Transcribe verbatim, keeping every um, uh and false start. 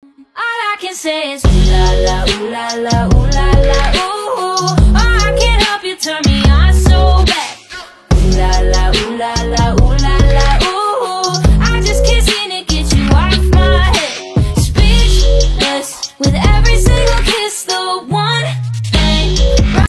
All I can say is ooh la la, ooh la la, ooh la